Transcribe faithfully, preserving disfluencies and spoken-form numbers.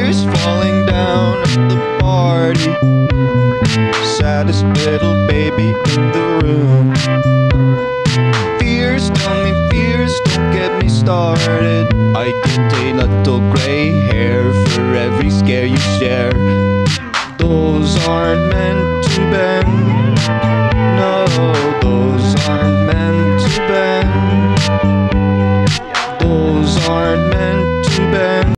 tears falling down at the party. Saddest little baby in the room. Fears, tell me fears, don't get me started. I get a little gray hair for every scare you share. Those aren't meant to bend, no.